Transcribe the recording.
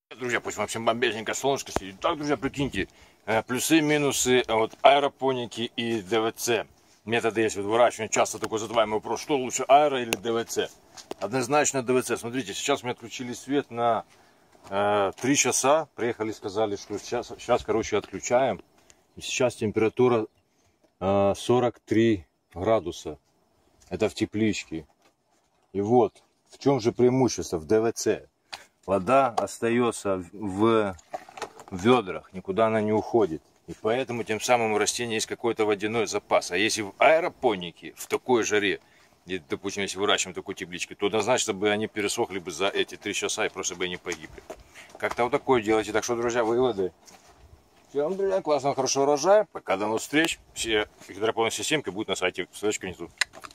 Друзья, пусть вам всем бомбежненько, солнышко сидит. Так, друзья, прикиньте, плюсы, минусы вот аэропоники и ДВЦ. Методы есть вот выращивания. Часто такой задаваемый вопрос, что лучше, аэро или ДВЦ? Однозначно ДВЦ. Смотрите, сейчас мы отключили свет на 3 часа. Приехали, сказали, что сейчас, короче, отключаем. И сейчас температура 43 градуса. Это в тепличке. И вот, в чем же преимущество в ДВЦ? Вода остается в ведрах, никуда она не уходит. И поэтому тем самым у растения есть какой-то водяной запас. А если в аэропонике, в такой жаре, где, допустим, если выращиваем такой теплички, то однозначно бы они пересохли бы за эти 3 часа и просто бы они погибли. Как-то вот такое делайте. Так что, друзья, выводы. Всем, друзья, классного, хорошего урожая. Пока, до новых встреч. Все гидропонные системки будут на сайте. Ссылочка внизу.